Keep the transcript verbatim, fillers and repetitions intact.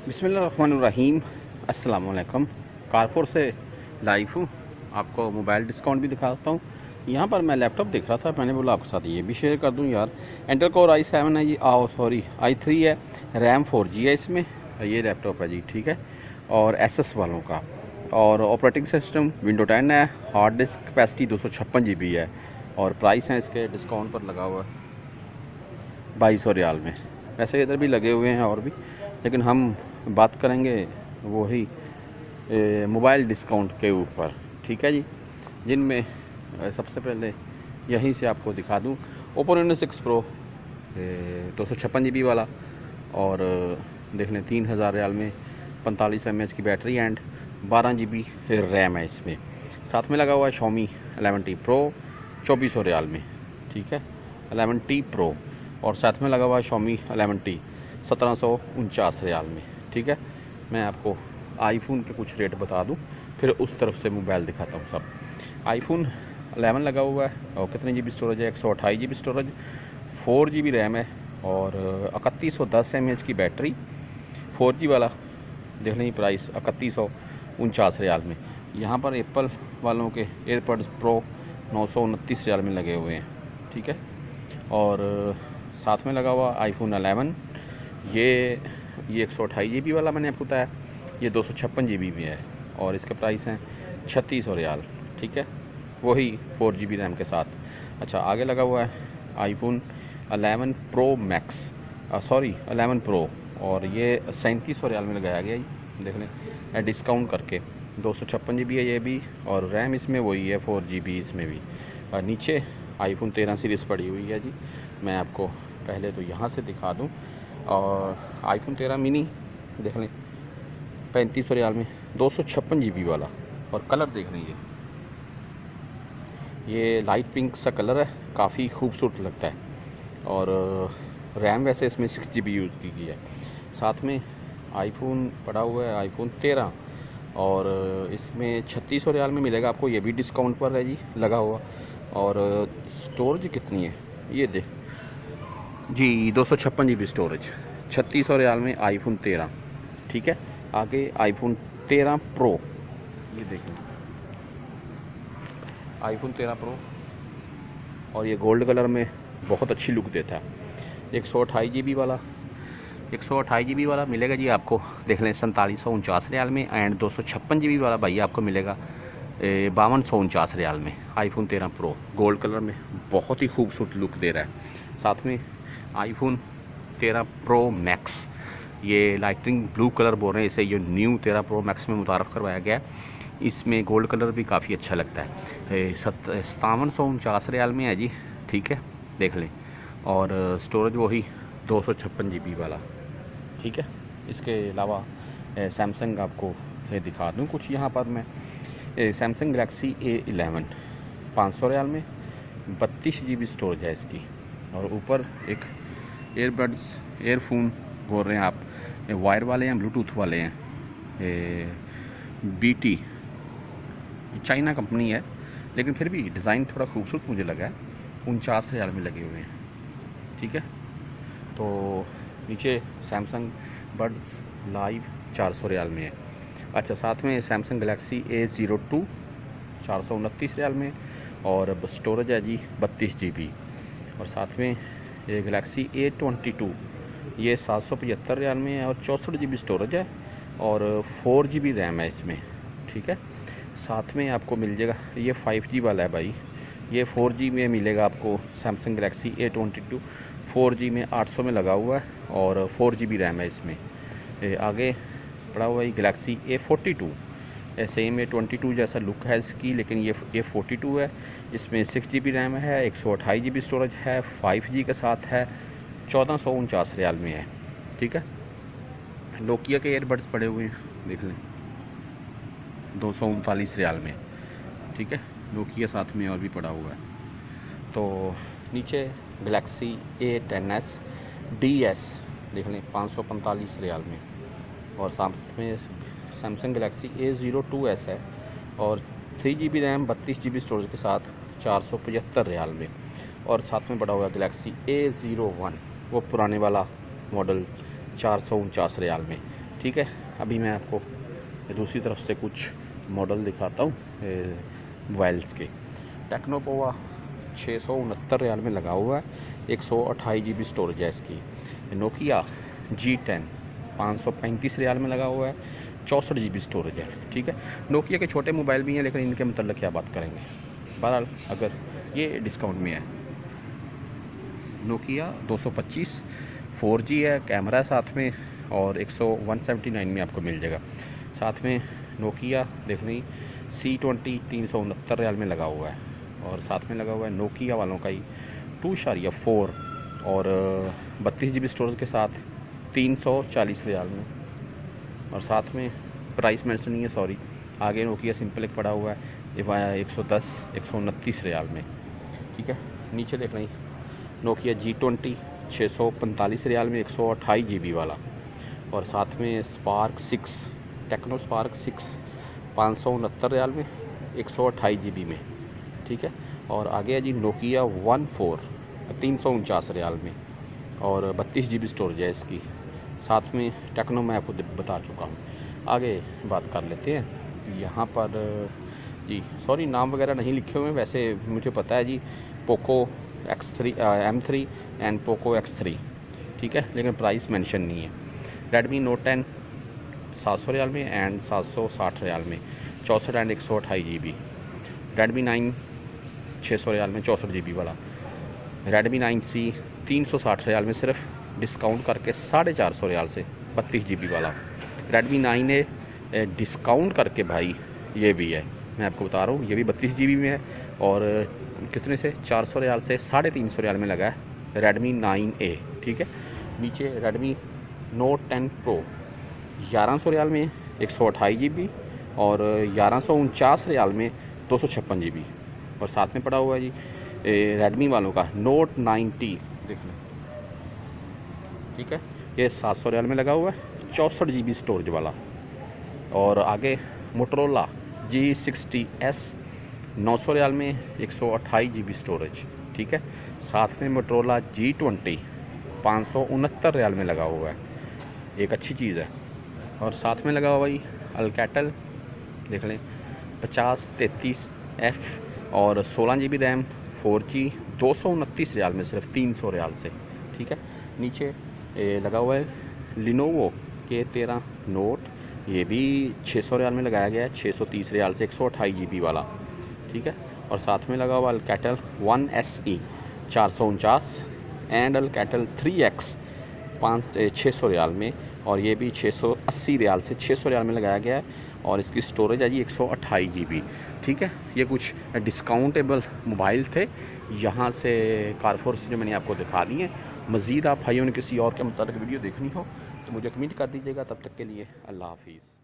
बिस्मिल्लाहिर्रहमानिर्रहीम। अस्सलाम वालेकुम। कारपुर से लाइव हूँ, आपको मोबाइल डिस्काउंट भी दिखाता हूँ। यहाँ पर मैं लैपटॉप देख रहा था, मैंने बोला आपके साथ ये भी शेयर कर दूँ यार। इंटेल कोर आई सेवन है जी, आओ सॉरी आई थ्री है, रैम फोर जी है इसमें। ये लैपटॉप है जी, ठीक है, और एसएस वालों का। और ऑपरेटिंग सिस्टम विंडो टेन है। हार्ड डिस्क कैपेसिटी दो सौ छप्पन जी बी है। और प्राइस है इसके डिस्काउंट पर लगा हुआ है बाईस सौ रियाल में। वैसे इधर भी लगे हुए हैं और भी, लेकिन हम बात करेंगे वही मोबाइल डिस्काउंट के ऊपर, ठीक है जी। जिनमें ए, सबसे पहले यहीं से आपको दिखा दूँ ओप्पो रेनो सिक्स प्रो दो सौ छप्पन जी बी वाला। और देख लें तीन हज़ार रियाल में पैंतालीस एम एच की बैटरी एंड बारह जी बी रैम है इसमें। साथ में लगा हुआ है शॉमी एलेवन टी प्रो चौबीस सौ रियाल में, ठीक है, एलेवन टी प्रो। और साथ में लगा हुआ है शॉमी एलेवन टी सत्रह सौ उनचास रियाल में, ठीक है। मैं आपको आईफोन के कुछ रेट बता दूं, फिर उस तरफ से मोबाइल दिखाता हूं सब। आईफोन एलेवन लगा हुआ है और कितने जी बी स्टोरेज है, एक सौ अट्ठाईस G B storage, four G B RAM है और इकतीस सौ दस एम एच की बैटरी, फोर जी वाला। देख लें प्राइस इकतीस सौ उनचास रियाल में। यहाँ पर एप्पल वालों के एयरपॉड्स प्रो नौ सौ उनतीस रियाल में लगे हुए हैं, ठीक है। और साथ में लगा हुआ आईफोन एलेवन, ये ये एक सौ अट्ठाईस जी बी वाला मैंने आपको बताया, ये दो सौ छप्पन जी बी में है और इसके प्राइस हैं छत्तीस सौ रियाल, ठीक है, वही फोर जी बी रैम के साथ। अच्छा, आगे लगा हुआ है iPhone eleven pro max, sorry eleven pro, और ये सैंतीस सौ रियाल में लगाया गया जी। देख लें डिस्काउंट करके दो सौ छप्पन जी बी है ये भी, और रैम इसमें वही है फोर जी बी इसमें भी। और नीचे आईफोन तेरह सीरीज़ पड़ी हुई है जी। मैं आपको पहले तो यहाँ से दिखा दूँ। और आईफोन तेरह मिनी देख लें पैंतीस सौ रियाल में दो सौ छप्पन जी बी वाला। और कलर देख लें, ये ये लाइट पिंक सा कलर है, काफ़ी खूबसूरत लगता है। और रैम वैसे इसमें सिक्स जी बी यूज़ की गई है। साथ में आईफोन पड़ा हुआ है आईफोन तेरह, और इसमें छत्तीस सौ रियाल में मिलेगा आपको, ये भी डिस्काउंट पर है जी लगा हुआ। और स्टोरेज कितनी है ये देख जी, दो सौ छप्पन जी बी स्टोरेज, छत्तीस सौ रियाल में आईफोन तेरह, ठीक है। आगे आईफोन तेरह प्रो, ये देखें आईफोन तेरह प्रो, और ये गोल्ड कलर में बहुत अच्छी लुक देता है। एक सौ अट्ठाईस जी बी वाला एक सौ अट्ठाईस जी बी वाला मिलेगा जी आपको, देख लें सैंतालीस सौ उनचास रियाल में। एंड दो सौ छप्पन जी बी वाला भाई आपको मिलेगा बावन सौ उनचास रियाल में। आईफोन तेरह प्रो गोल्ड कलर में बहुत ही खूबसूरत लुक दे रहा है। साथ में आईफोन तेरह प्रो मैक्स, ये लाइटिंग ब्लू कलर बोल रहे हैं इसे, ये न्यू तेरह प्रो मैक्स में मुतारफ़ करवाया गया है। इसमें गोल्ड कलर भी काफ़ी अच्छा लगता है। सत सतावन सौ उनचास रियाल में है जी, ठीक है, देख लें। और स्टोरेज वही दो सौ छप्पन जी बी वाला, ठीक है। इसके अलावा सैमसंग आपको ये दिखा दूँ कुछ यहाँ पर मैं। सैमसंग गैलेक्सी ए इलेवन पाँच सौ रियाल में, बत्तीस जी बी स्टोरेज है इसकी। और ऊपर एक एयरबड्स एयरफोन बोल रहे हैं आप, वायर वाले हैं ब्लूटूथ वाले हैं, बी टी, चाइना कंपनी है, लेकिन फिर भी डिज़ाइन थोड़ा खूबसूरत मुझे लगा है। उनचास रियाल में लगे हुए हैं, ठीक है। तो नीचे सैमसंग बड्स लाइव चार सौ रियाल में है। अच्छा, साथ में Samsung Galaxy A zero two चार सौ उनतीस रियाल में, और स्टोरेज है जी बत्तीस जी बी। और साथ में ये गैलेक्सी ए ट्वेंटी टू, ये सात सौ पचहत्तर रियाल में है और चौंसठ जी बी स्टोरेज है और फोर जी बी रैम है इसमें, ठीक है। साथ में आपको मिल जाएगा, ये फाइव जी वाला है भाई, ये फोर जी में मिलेगा आपको। Samsung Galaxy A twenty two four G में आठ सौ में लगा हुआ है और फोर जी बी रैम है इसमें। ए, आगे पड़ा हुआ है Galaxy A forty two, same A twenty two जैसा लुक है इसकी, लेकिन ये ए फोर्टी टू है। इसमें सिक्स जी बी रैम है, एक सौ अट्ठाईस जी बी स्टोरेज है, फाइव जी के साथ है, चौदह सौ उनचास रियाल में है, ठीक है। नोकिया के एयरबड्स पड़े हुए हैं, देख लें दो सौ उनतालीस रियाल में, ठीक है। नोकिया साथ में और भी पड़ा हुआ है। तो नीचे गैलेक्सी ए टेन एस डी एस देख लें पाँच सौ पैंतालीस रियाल में। और साथ में Samsung Galaxy A zero two S है और थ्री जी बी रैम बत्तीस जी बी स्टोरेज के साथ चार सौ पचहत्तर रियाल में। और साथ में पड़ा हुआ गैलेक्सी ए ज़ीरो वन, वो पुराने वाला मॉडल चार सौ उनचास रियाल में। ठीक है। अभी मैं आपको दूसरी तरफ से कुछ मॉडल दिखाता हूँ मोबाइल्स के। टेक्नो पोवा छः सौ उनहत्तर रियाल में लगा हुआ है, एक सौ अट्ठाईस जी बी स्टोरेज है इसकी। नोकिया जी टेन पाँच सौ पैंतीस रियाल में लगा हुआ है, चौंसठ जी बी स्टोरेज है, ठीक है। नोकिया के छोटे मोबाइल भी हैं, लेकिन इनके मतलब क्या बात करेंगे। बहरहाल अगर ये डिस्काउंट में है, नोकिया दो सौ पच्चीस फोर जी है, कैमरा है साथ में, और एक सौ वन सेवेंटी नाइन में आपको मिल जाएगा। साथ में नोकिया देख लें सी ट्वेंटी तीन सौ उनहत्तर रियाल में लगा हुआ है, और साथ में लगा हुआ है नोकिया वालों का ही टू शारिया फोर और बत्तीस जी बी स्टोरेज के साथ तीन सौ चालीस रियाल में। और साथ में प्राइस मेंशन नहीं है, सॉरी, आगे नोकिया सिंपल एक पड़ा हुआ है एक सौ दस एक सौ उनतीस रियाल में, ठीक है। नीचे देख लें नोकिया जी ट्वेंटी छः सौ पैंतालीस रियाल में, एक सौ अट्ठाईस जी बी वाला। और साथ में Spark six Tecno Spark six पाँच सौ उनहत्तर रियाल में, एक सौ अट्ठाईस जी बी में, ठीक है। और आगे है जी नोकिया वन फोर तीन सौ उनचास रियाल में, और बत्तीस जी बी स्टोरेज है इसकी। साथ में टेक्नो मैं आपको बता चुका हूँ। आगे बात कर लेते हैं यहाँ पर जी, सॉरी नाम वगैरह नहीं लिखे हुए हैं, वैसे मुझे पता है जी Poco X three M three and Poco X three, ठीक है, लेकिन प्राइस मेंशन नहीं है। रेडमी नोट टेन सात सौ रियाल में एंड सात सौ साठ रियाल में, चौंसठ एंड एक सौ अट्ठाईस जी बी। रेडमी नाइन छः सौ रियाल में, चौंसठ जी बी वाला। रेडमी नाइन सी तीन सौ साठ रियाल में सिर्फ, डिस्काउंट करके साढ़े चार सौ रियाल से, बत्तीस जी बी वाला। रेडमी नाइन ए डिस्काउंट करके भाई ये भी है, मैं आपको बता रहा हूँ, ये भी बत्तीस जी बी में है, और कितने से चार सौ रियाल से साढ़े तीन सौ रियाल में लगा है रेडमी नाइन ए, ठीक है। नीचे रेडमी नोट टेन प्रो ग्यारह सौ रियाल में, एक सौ अट्ठाईस जी बी, और ग्यारह सौ उनचास रियाल में दो सौ छप्पन जी बी। और साथ में पड़ा हुआ है जी रेडमी वालों का नोट नाइन्टी, देख लें, ठीक है, ये सात सौ रियाल में लगा हुआ है, चौंसठ जी बी स्टोरेज वाला। और आगे मोटरोला जी सिक्सटी एस नौ सौ रियाल में, एक सौ अट्ठाईस जी बी स्टोरेज, ठीक है। साथ में मोटरोला जी ट्वेंटी पाँच सौ उनहत्तर रियाल में लगा हुआ है, एक अच्छी चीज़ है। और साथ में लगा हुआ भाई अल्कैटल, देख लें, पचास तैंतीस एफ और सोलह G B RAM four G, दो सौ उनतीस रियाल में सिर्फ, तीन सौ रियाल से, ठीक है। नीचे ए, लगा हुआ है लिनोवो के तेरह नोट, ये भी छः सौ रियाल में लगाया गया है, छः सौ तीस रियाल से, एक सौ अट्ठाईस जी बी वाला, ठीक है। और साथ में लगा हुआ अल्कैटल वन एस ई चार सौ उनचास एंड अल्कैटल थ्री एक्स पाँच छः सौ रियाल में, और ये भी छः सौ अस्सी रियाल से छः सौ रियाल में लगाया गया है, और इसकी स्टोरेज है जी एक सौ अट्ठाईस जी बी, ठीक है। ये कुछ डिस्काउंटेबल मोबाइल थे यहाँ से कारफोर से जो मैंने आपको दिखा दिए। मज़ीद आप भाइयों ने किसी और के मुताबिक वीडियो देखनी हो तो मुझे कमेंट कर दीजिएगा। तब तक के लिए अल्लाह हाफिज़।